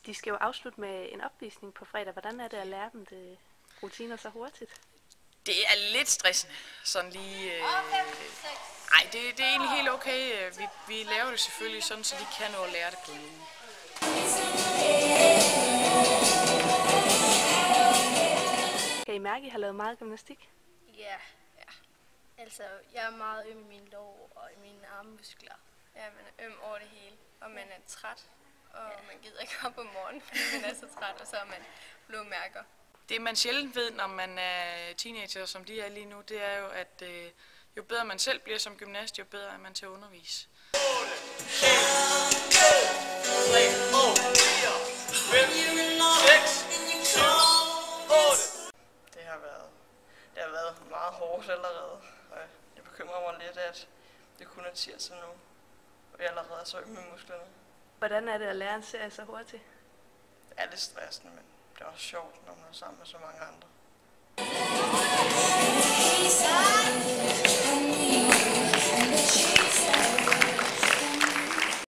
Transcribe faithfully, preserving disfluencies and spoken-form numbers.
De skal jo afslutte med en opvisning på fredag. Hvordan er det at lære dem det rutiner så hurtigt? Det er lidt stressende, sådan lige... Øh... Ej, det, det er egentlig helt okay. Vi, vi laver det selvfølgelig sådan, så de kan nå at lære det på en uge. Kan I mærke, at I har lavet meget gymnastik? Ja, ja. Altså, jeg er meget øm i mine lår og i mine armmuskler. Ja, man er øm over det hele, og man er træt, og ja. Man gider ikke op om morgenen, fordi man er så træt, og så er man blodmærker. Det man sjældent ved, når man er teenager, som de er lige nu, det er jo, at øh, jo bedre man selv bliver som gymnast, jo bedre er man til at undervise. Det har været, det har været meget hårdt allerede, og det bekymrer mig lidt, at det kun er tirsdag nu, og jeg allerede er så øm med musklerne. Hvordan er det at lære en serie så hurtigt? Det er lidt stressende, men det er også sjovt, når man er sammen med så mange andre.